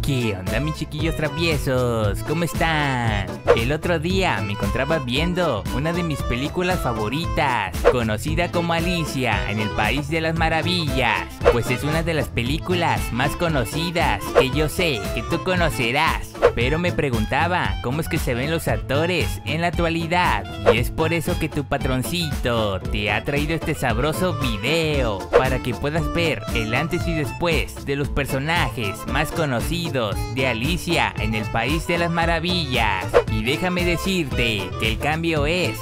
¿Qué onda, mis chiquillos traviesos? ¿Cómo están? El otro día me encontraba viendo una de mis películas favoritas, conocida como Alicia en el País de las Maravillas, pues es una de las películas más conocidas que yo sé que tú conocerás. Pero me preguntaba cómo es que se ven los actores en la actualidad, y es por eso que tu patroncito te ha traído este sabroso video para que puedas ver el antes y después de los personajes más conocidos de Alicia en el País de las Maravillas. Y déjame decirte que el cambio es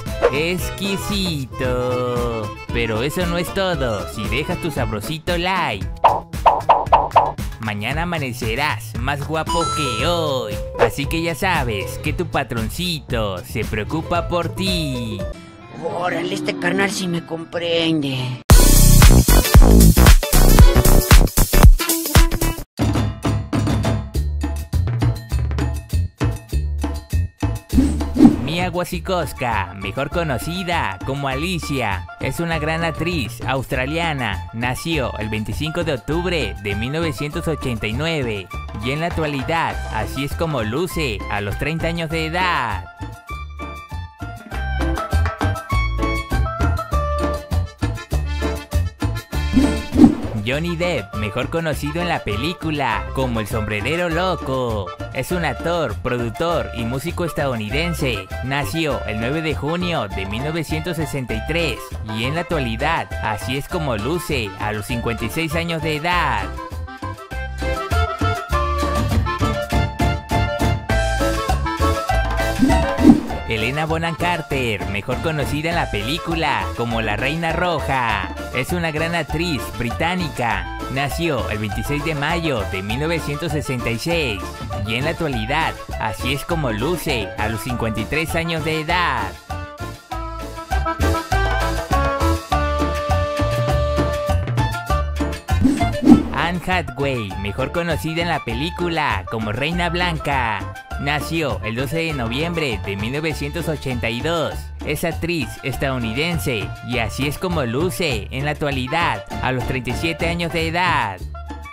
exquisito. Pero eso no es todo. Si dejas tu sabrosito like, mañana amanecerás más guapo que hoy. Así que ya sabes que tu patroncito se preocupa por ti. Órale, este carnal sí me comprende. Mia Wasikowska, mejor conocida como Alicia, es una gran actriz australiana. Nació el 25 de octubre de 1989 y en la actualidad así es como luce a los 30 años de edad. Johnny Depp, mejor conocido en la película como El Sombrerero Loco, es un actor, productor y músico estadounidense. Nació el 9 de junio de 1963 y en la actualidad así es como luce a los 56 años de edad. Helena Bonham Carter, mejor conocida en la película como La Reina Roja, es una gran actriz británica. Nació el 26 de mayo de 1966 y en la actualidad así es como luce a los 53 años de edad. Anne Hathaway, mejor conocida en la película como Reina Blanca, nació el 12 de noviembre de 1982. Es actriz estadounidense y así es como luce en la actualidad a los 37 años de edad.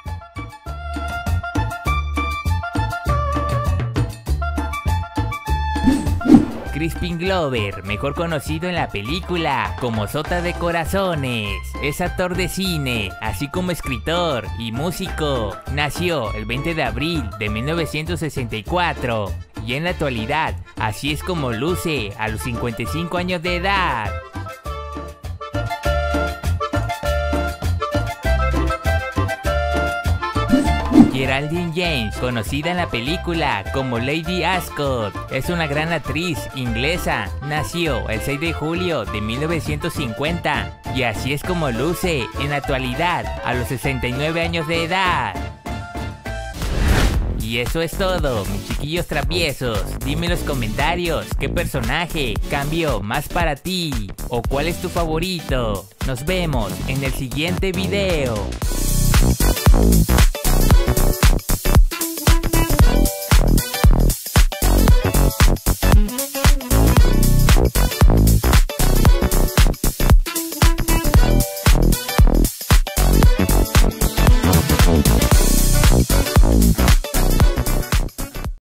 Crispin Glover, mejor conocido en la película como Sota de Corazones, es actor de cine, así como escritor y músico. Nació el 20 de abril de 1964 y en la actualidad así es como luce a los 55 años de edad. Geraldine James, conocida en la película como Lady Ascot, es una gran actriz inglesa. Nació el 6 de julio de 1950 y así es como luce en la actualidad a los 69 años de edad. Y eso es todo, mis chiquillos traviesos. Dime en los comentarios qué personaje cambió más para ti o cuál es tu favorito. Nos vemos en el siguiente video.